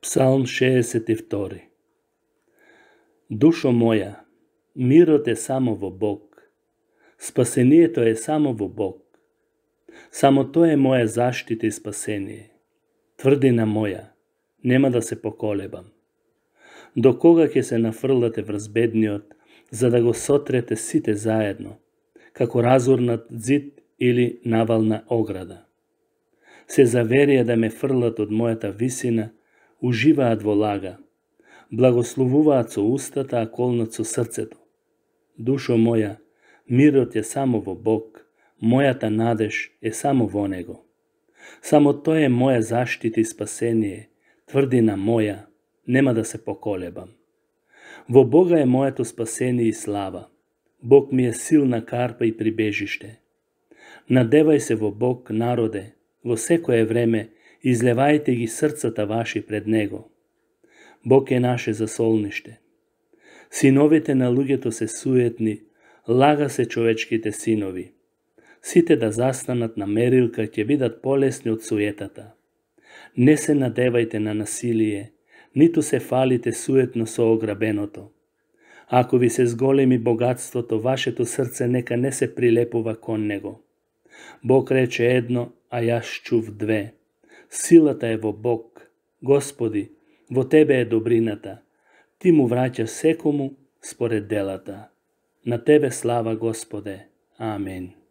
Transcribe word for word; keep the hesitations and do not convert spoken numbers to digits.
Псалм шеесет и втори. Душо моја, мирот е само во Бог, спасението е само во Бог. Само тој е моја заштита и спасение. Тврдина моја, нема да се поколебам. До кога ќе се нафрлате врз бедниот, за да го сотрете сите заедно, како разурнат зид или навална ограда? Се заверија да ме фрлат од мојата висина, уживаат во лага, благословуваат со устата, а колнат со срцето. Душо моја, мирот е само во Бог, мојата надеж е само во Него. Само тој е моја заштита и спасение, тврдина моја, нема да се поколебам. Во Бога е моето спасение и слава. Бог ми е силна карпа и прибежиште. Надевај се во Бог, народе, во секое време излевајте ги срцата ваши пред Него. Бог е наше засолниште. Синовите на луѓето се суетни, лага се човечките синови. Сите да застанат на мерилка ќе бидат полесни од суетата. Не се надевајте на насилие, ниту се фалите суетно со ограбеното. Ако ви се зголеми богатството, вашето срце нека не се прилепува кон него. Бог рече едно, а јас чув две. Силата е во Бог. Господи, во Тебе е добрината. Ти му враќаш секому според делата. На Тебе слава, Господе. Амин.